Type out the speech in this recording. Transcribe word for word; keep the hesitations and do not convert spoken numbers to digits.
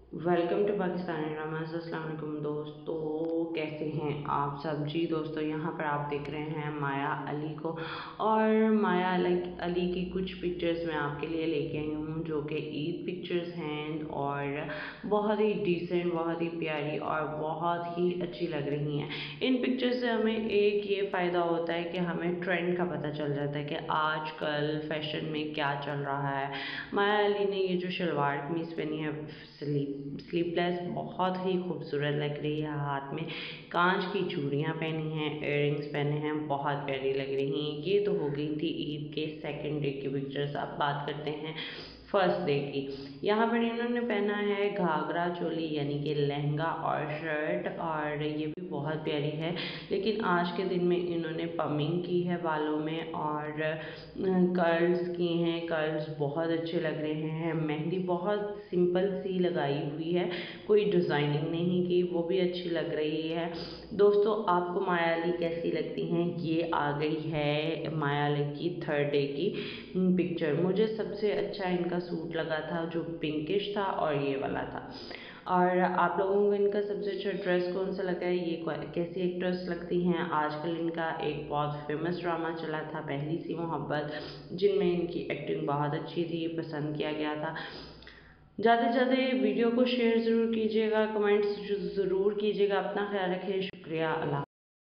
Welcome to Pakistani dramas. अस्सलाम वालेकुम दोस्तों, कैसे हैं आप सब जी। दोस्तों यहाँ पर आप देख रहे हैं माया अली को, और माया अली की कुछ पिक्चर्स मैं आपके लिए लेके आई हूँ जो कि ईद पिक्चर्स हैं और बहुत ही डिसेंट, बहुत ही प्यारी और बहुत ही अच्छी लग रही हैं। इन पिक्चर्स से हमें एक ये फ़ायदा होता है कि हमें ट्रेंड का पता चल जाता है कि आजकल फैशन में क्या चल रहा है। माया अली ने ये जो शलवार कमीज़ पहनी है स्लीप स्लीवलेस, बहुत ही खूबसूरत लग रही है। हाथ में कांच की चूड़ियाँ पहनी हैं, इयररिंग्स पहने हैं, बहुत प्यारी लग रही हैं। ये तो हो गई थी ईद के सेकंड डे की पिक्चर्स। अब बात करते हैं फर्स्ट डे की। यहाँ पर इन्होंने पहना है घाघरा चोली यानी कि लहंगा और शर्ट, और ये भी बहुत प्यारी है। लेकिन आज के दिन में इन्होंने पमिंग की है बालों में और कर्ल्स किए हैं। कर्ल्स बहुत अच्छे लग रहे हैं। मेहंदी बहुत सिंपल सी लगाई हुई है, कोई डिज़ाइनिंग नहीं की, वो भी अच्छी लग रही है। दोस्तों आपको माया अली कैसी लगती हैं? ये आ गई है माया अली की थर्ड डे की पिक्चर। मुझे सबसे अच्छा इनका सूट लगा था जो पिंकिश था और ये वाला था। और आप लोगों को इनका सबसे अच्छा ड्रेस कौन सा लगा है? ये कैसी एक्ट्रेस लगती हैं? आजकल इनका एक बहुत फेमस ड्रामा चला था पहली सी मोहब्बत, जिनमें इनकी एक्टिंग बहुत अच्छी थी, पसंद किया गया था। ज़्यादा से ज़्यादा वीडियो को शेयर ज़रूर कीजिएगा, कमेंट्स ज़रूर कीजिएगा। अपना ख्याल रखिए। शुक्रिया। अल्लाह।